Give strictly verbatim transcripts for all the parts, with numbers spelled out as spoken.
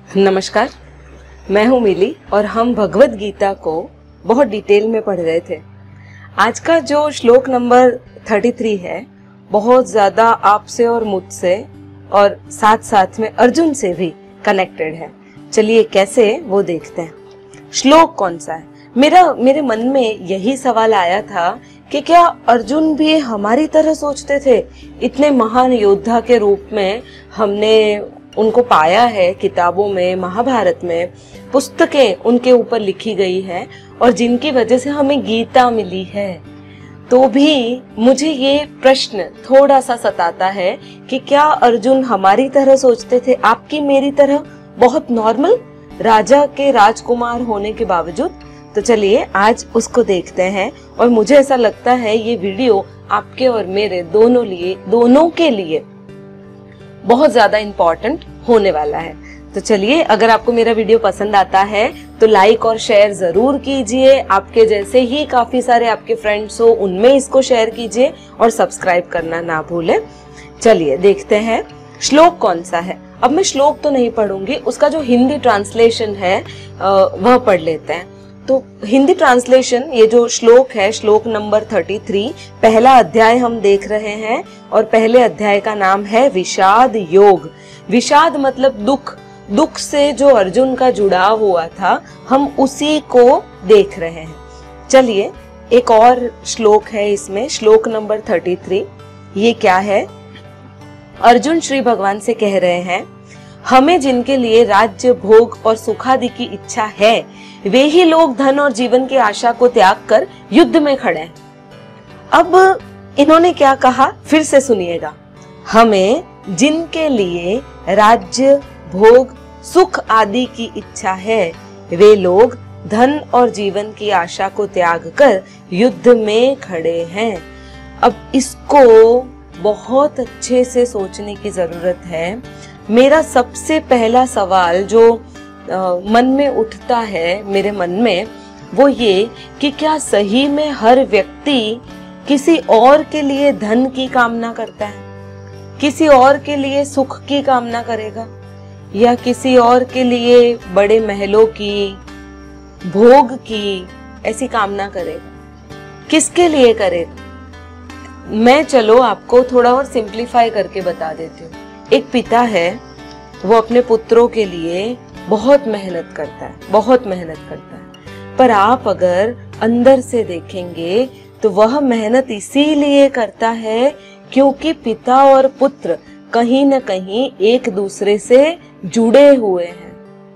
नमस्कार, मैं हूँ मिली और हम भगवत गीता को बहुत डिटेल में पढ़ रहे थे। आज का जो श्लोक नंबर तैंतीस है बहुत ज़्यादा आपसे और मुझसे और साथ साथ में अर्जुन से भी कनेक्टेड है। चलिए कैसे वो देखते हैं। श्लोक कौन सा है? मेरा मेरे मन में यही सवाल आया था कि क्या अर्जुन भी हमारी तरह सोचते थे? इतने महान योद्धा के रूप में हमने उनको पाया है किताबों में, महाभारत में, पुस्तकें उनके ऊपर लिखी गई है और जिनकी वजह से हमें गीता मिली है। तो भी मुझे ये प्रश्न थोड़ा सा सताता है कि क्या अर्जुन हमारी तरह सोचते थे, आपकी मेरी तरह, बहुत नॉर्मल राजा के राजकुमार होने के बावजूद? तो चलिए आज उसको देखते हैं। और मुझे ऐसा लगता है ये वीडियो आपके और मेरे दोनों लिए दोनों के लिए बहुत ज्यादा इम्पोर्टेंट होने वाला है। तो चलिए, अगर आपको मेरा वीडियो पसंद आता है तो लाइक और शेयर जरूर कीजिए। आपके जैसे ही काफी सारे आपके फ्रेंड्स हो उनमें इसको शेयर कीजिए और सब्सक्राइब करना ना भूलें। चलिए देखते हैं श्लोक कौन सा है। अब मैं श्लोक तो नहीं पढ़ूंगी, उसका जो हिंदी ट्रांसलेशन है वह पढ़ लेते हैं। तो हिंदी ट्रांसलेशन, ये जो श्लोक है, श्लोक नंबर तैंतीस, पहला अध्याय हम देख रहे हैं और पहले अध्याय का नाम है विषाद योग। विषाद मतलब दुख, दुख से जो अर्जुन का जुड़ाव हुआ था हम उसी को देख रहे हैं। चलिए एक और श्लोक है इसमें, श्लोक नंबर तैंतीस। ये क्या है? अर्जुन श्री भगवान से कह रहे हैं, हमें जिनके लिए राज्य, भोग और सुखादि की इच्छा है वे ही लोग धन और जीवन की आशा को त्याग कर युद्ध में खड़े हैं। अब इन्होंने क्या कहा, फिर से सुनिएगा। हमें जिनके लिए राज्य, भोग, सुख आदि की इच्छा है वे लोग धन और जीवन की आशा को त्याग कर युद्ध में खड़े हैं। अब इसको बहुत अच्छे से सोचने की जरूरत है। मेरा सबसे पहला सवाल जो आ, मन में उठता है मेरे मन में, वो ये कि क्या सही में हर व्यक्ति किसी और के लिए धन की कामना करता है, किसी और के लिए सुख की कामना करेगा, या किसी और के लिए बड़े महलों की, भोग की ऐसी कामना करेगा? किसके लिए करेगा? मैं चलो आपको थोड़ा और सिंप्लीफाई करके बता देती हूँ। एक पिता है, वो अपने पुत्रों के लिए बहुत मेहनत करता है, बहुत मेहनत करता है, पर आप अगर अंदर से देखेंगे तो वह मेहनत इसीलिए करता है क्योंकि पिता और पुत्र कहीं न कहीं एक दूसरे से जुड़े हुए हैं।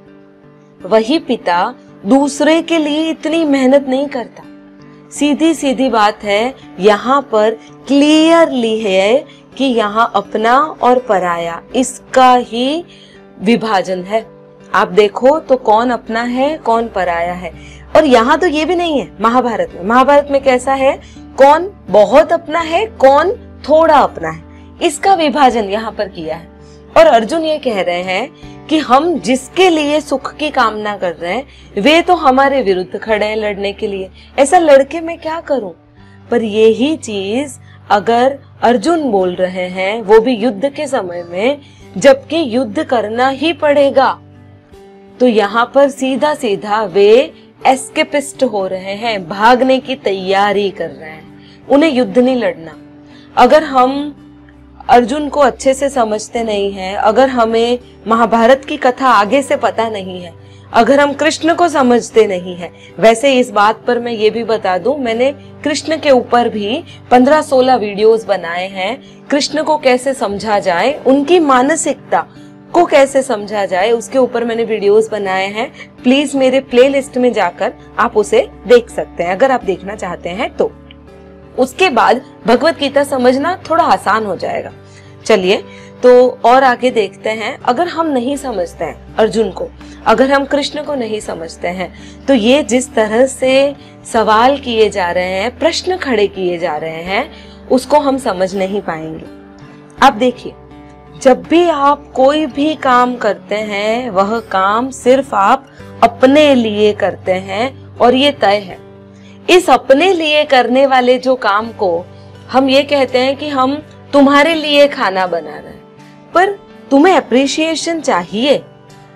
वही पिता दूसरे के लिए इतनी मेहनत नहीं करता। सीधी सीधी बात है, यहाँ पर क्लियरली है कि यहाँ अपना और पराया इसका ही विभाजन है। आप देखो तो कौन अपना है, कौन पराया है। और यहाँ तो ये भी नहीं है महाभारत में। महाभारत में कैसा है, कौन बहुत अपना है, कौन थोड़ा अपना है, इसका विभाजन यहाँ पर किया है। और अर्जुन ये कह रहे हैं कि हम जिसके लिए सुख की कामना कर रहे हैं वे तो हमारे विरुद्ध खड़े हैं लड़ने के लिए। ऐसा लड़के मैं क्या करूं? पर यही चीज अगर अर्जुन बोल रहे हैं, वो भी युद्ध के समय में, जबकि युद्ध करना ही पड़ेगा, तो यहाँ पर सीधा सीधा वे एस्केपिस्ट हो रहे हैं, भागने की तैयारी कर रहे हैं। उन्हें युद्ध नहीं लड़ना। अगर हम अर्जुन को अच्छे से समझते नहीं हैं, अगर हमें महाभारत की कथा आगे से पता नहीं है, अगर हम कृष्ण को समझते नहीं हैं, वैसे इस बात पर मैं ये भी बता दूं, मैंने कृष्ण के ऊपर भी पंद्रह सोलह वीडियोस बनाए हैं। कृष्ण को कैसे समझा जाए, उनकी मानसिकता को कैसे समझा जाए, उसके ऊपर मैंने वीडियोस बनाए हैं। प्लीज मेरे प्लेलिस्ट में जाकर आप उसे देख सकते हैं अगर आप देखना चाहते हैं तो। उसके बाद भगवत गीता समझना थोड़ा आसान हो जाएगा। चलिए तो और आगे देखते हैं। अगर हम नहीं समझते हैं अर्जुन को, अगर हम कृष्ण को नहीं समझते हैं, तो ये जिस तरह से सवाल किए जा रहे हैं, प्रश्न खड़े किए जा रहे हैं, उसको हम समझ नहीं पाएंगे। आप देखिए, जब भी आप कोई भी काम करते हैं वह काम सिर्फ आप अपने लिए करते हैं और ये तय है। इस अपने लिए करने वाले जो काम को हम ये कहते हैं कि हम तुम्हारे लिए खाना बना रहे हैं, पर तुम्हें अप्रिशिएशन चाहिए,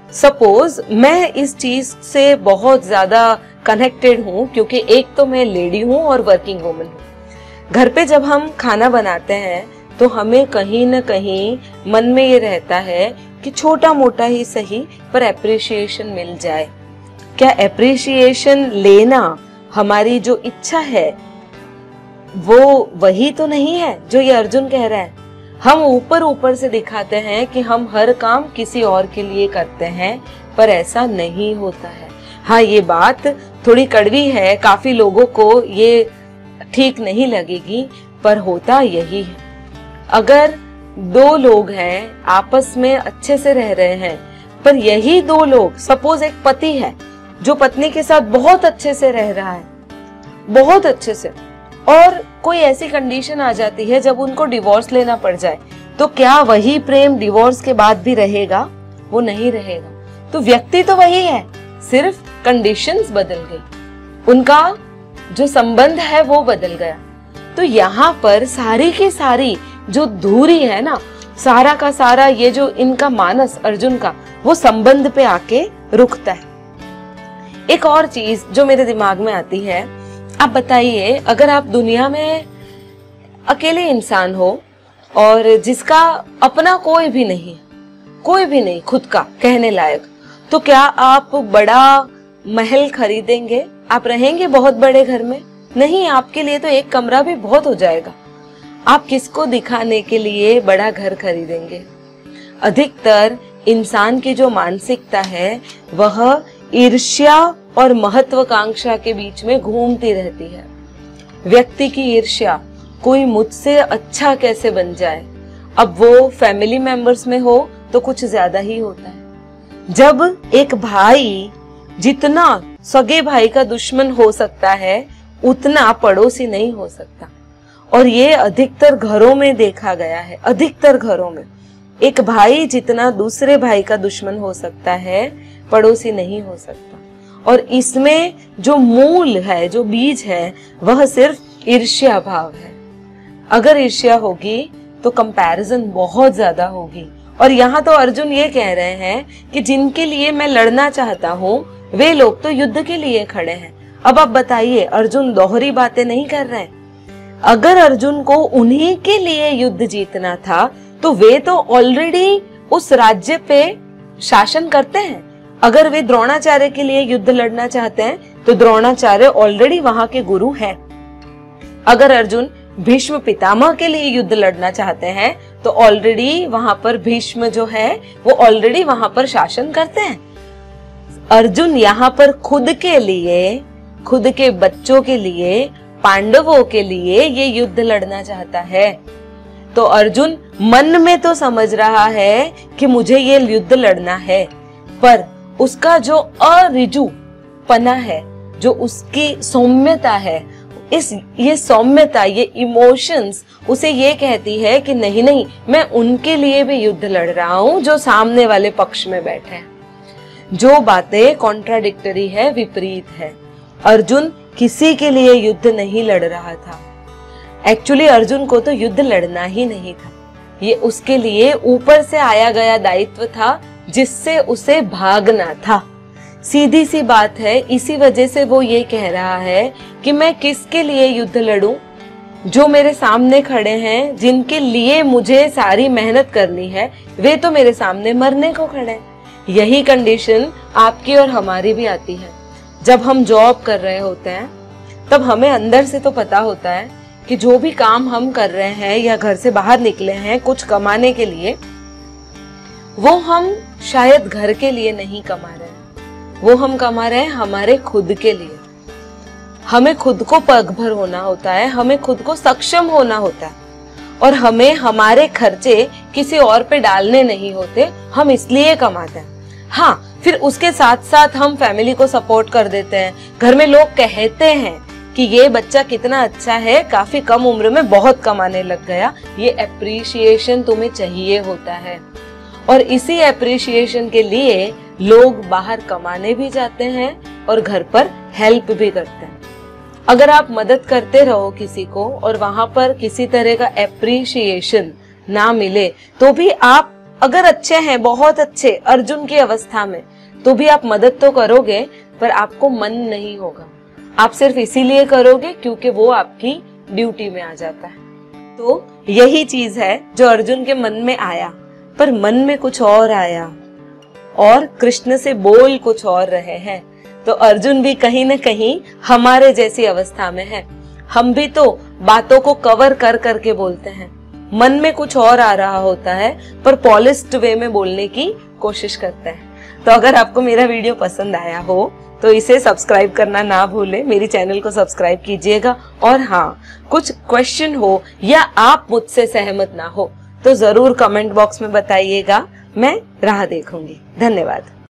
सपोज मैं इस चीज से बहुत ज्यादा कनेक्टेड हूँ क्योंकि एक तो मैं लेडी हूँ और वर्किंग वुमन हूँ। घर पे जब हम खाना बनाते हैं तो हमें कहीं ना कहीं मन में ये रहता है कि छोटा मोटा ही सही पर एप्रिसिएशन मिल जाए। क्या एप्रिसिएशन लेना हमारी जो इच्छा है वो वही तो नहीं है जो ये अर्जुन कह रहा है? हम ऊपर ऊपर से दिखाते हैं कि हम हर काम किसी और के लिए करते हैं, पर ऐसा नहीं होता है। हाँ, ये बात थोड़ी कड़वी है, काफी लोगों को ये ठीक नहीं लगेगी, पर होता यही है। अगर दो लोग हैं, आपस में अच्छे से रह रहे हैं, पर यही दो लोग, सपोज एक पति है जो पत्नी के साथ बहुत अच्छे से रह रहा है, बहुत अच्छे से, और कोई ऐसी कंडीशन आ जाती है जब उनको डिवोर्स लेना पड़ जाए, तो क्या वही प्रेम डिवोर्स के बाद भी रहेगा? वो नहीं रहेगा। तो व्यक्ति तो वही है, सिर्फ कंडीशंस बदल गई, उनका जो संबंध है वो बदल गया। तो यहाँ पर सारी की सारी जो दूरी है ना, सारा का सारा ये जो इनका मानस अर्जुन का, वो संबंध पे आके रुकता है। एक और चीज जो मेरे दिमाग में आती है, आप बताइए, अगर आप दुनिया में अकेले इंसान हो और जिसका अपना कोई भी नहीं, कोई भी नहीं खुद का कहने लायक, तो क्या आप बड़ा महल खरीदेंगे? आप रहेंगे बहुत बड़े घर में? नहीं, आपके लिए तो एक कमरा भी बहुत हो जाएगा। आप किसको दिखाने के लिए बड़ा घर खरीदेंगे? अधिकतर इंसान की जो मानसिकता है वह ईर्ष्या और महत्वाकांक्षा के बीच में घूमती रहती है। व्यक्ति की ईर्ष्या, कोई मुझसे अच्छा कैसे बन जाए। अब वो फैमिली मेंबर्स में हो तो कुछ ज्यादा ही होता है। जब एक भाई जितना सगे भाई का दुश्मन हो सकता है, उतना पड़ोसी नहीं हो सकता। और ये अधिकतर घरों में देखा गया है। अधिकतर घरों में एक भाई जितना दूसरे भाई का दुश्मन हो सकता है, पड़ोसी नहीं हो सकता। और इसमें जो मूल है, जो बीज है, वह सिर्फ ईर्ष्या भाव है। अगर ईर्ष्या होगी तो कंपैरिजन बहुत ज्यादा होगी। और यहाँ तो अर्जुन ये कह रहे हैं कि जिनके लिए मैं लड़ना चाहता हूँ वे लोग तो युद्ध के लिए खड़े हैं। अब आप बताइए, अर्जुन दोहरी बातें नहीं कर रहे हैं। अगर अर्जुन को उन्हीं के लिए युद्ध जीतना था तो वे तो ऑलरेडी उस राज्य पे शासन करते हैं। अगर वे द्रोणाचार्य के लिए युद्ध लड़ना चाहते हैं तो द्रोणाचार्य ऑलरेडी वहां के गुरु हैं। अगर अर्जुन भीष्म पितामह के लिए युद्ध लड़ना चाहते हैं तो ऑलरेडी वहां पर भीष्म जो है वो ऑलरेडी वहां पर शासन करते हैं। अर्जुन यहाँ पर खुद के लिए, खुद के बच्चों के लिए, पांडवों के लिए ये युद्ध लड़ना चाहता है। तो अर्जुन मन में तो समझ रहा है कि मुझे ये युद्ध लड़ना है, पर उसका जो अरिजु पना है, जो उसकी सौम्यता है, इस ये सौम्यता, ये इमोशंस उसे ये कहती है कि नहीं नहीं, मैं उनके लिए भी युद्ध लड़ रहा हूं जो सामने वाले पक्ष में बैठे हैं। जो बातें कॉन्ट्राडिक्टरी है, विपरीत है। अर्जुन किसी के लिए युद्ध नहीं लड़ रहा था। एक्चुअली अर्जुन को तो युद्ध लड़ना ही नहीं था, ये उसके लिए ऊपर से आया गया दायित्व था जिससे उसे भागना था। सीधी सी बात है, इसी वजह से वो ये कह रहा है कि मैं किसके लिए युद्ध लड़ूं? जो मेरे सामने खड़े हैं, जिनके लिए मुझे सारी मेहनत करनी है, वे तो मेरे सामने मरने को खड़े हैं। यही कंडीशन आपकी और हमारी भी आती है। जब हम जॉब कर रहे होते हैं तब हमें अंदर से तो पता होता है कि जो भी काम हम कर रहे हैं या घर से बाहर निकले हैं कुछ कमाने के लिए, वो हम शायद घर के लिए नहीं कमा रहे हैं, वो हम कमा रहे हैं हमारे खुद के लिए। हमें खुद को पगभर होना होता है, हमें खुद को सक्षम होना होता है, और हमें हमारे खर्चे किसी और पे डालने नहीं होते, हम इसलिए कमाते हैं। हाँ, फिर उसके साथ साथ हम फैमिली को सपोर्ट कर देते हैं। घर में लोग कहते हैं कि ये बच्चा कितना अच्छा है, काफी कम उम्र में बहुत कमाने लग गया। ये एप्रिशिएशन तुम्हें चाहिए होता है, और इसी एप्रिशिएशन के लिए लोग बाहर कमाने भी जाते हैं और घर पर हेल्प भी करते हैं। अगर आप मदद करते रहो किसी को और वहां पर किसी तरह का एप्रिशिएशन ना मिले तो भी आप अगर अच्छे हैं, बहुत अच्छे, अर्जुन की अवस्था में, तो भी आप मदद तो करोगे, पर आपको मन नहीं होगा। आप सिर्फ इसीलिए करोगे क्योंकि वो आपकी ड्यूटी में आ जाता है। तो यही चीज है जो अर्जुन के मन में आया, पर मन में कुछ और आया और कृष्ण से बोल कुछ और रहे हैं। तो अर्जुन भी कहीं न कहीं हमारे जैसी अवस्था में है। हम भी तो बातों को कवर कर करके बोलते हैं, मन में कुछ और आ रहा होता है, पर पॉलिश्ड वे में बोलने की कोशिश करते हैं। तो अगर आपको मेरा वीडियो पसंद आया हो तो इसे सब्सक्राइब करना ना भूलें, मेरी चैनल को सब्सक्राइब कीजिएगा। और हाँ, कुछ क्वेश्चन हो या आप मुझसे सहमत ना हो तो जरूर कमेंट बॉक्स में बताइएगा, मैं राह देखूंगी। धन्यवाद।